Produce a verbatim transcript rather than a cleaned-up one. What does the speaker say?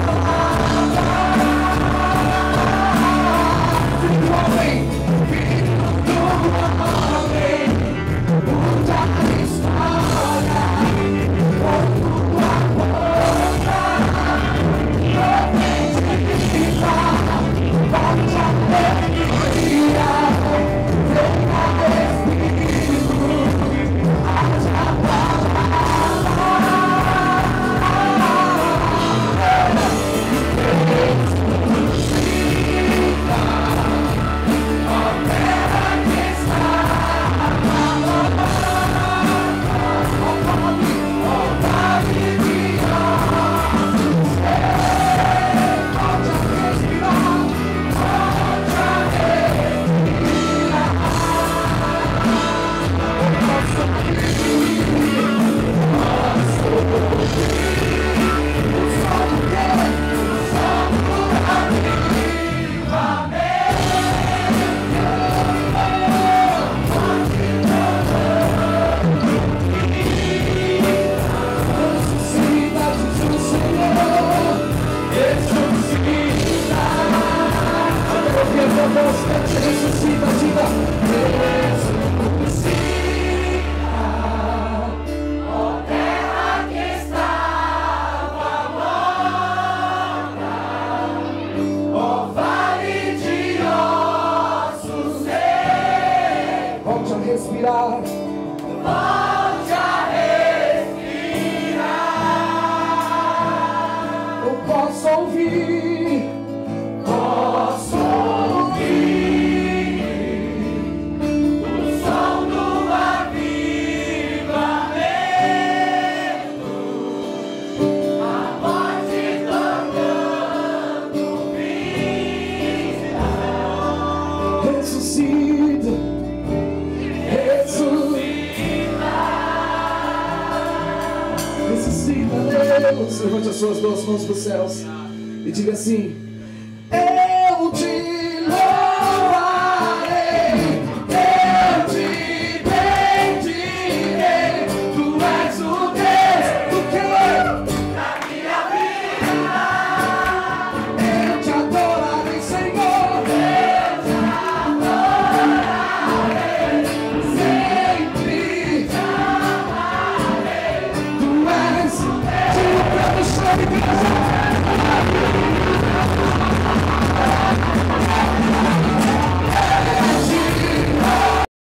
respirar. Volte a respirar. Eu posso ouvir, Posso ouvir o som do avivamento, a morte clamando vida. ressuscita, ressuscita, Deus. Levante as suas duas mãos para os céus e diga assim: Ei!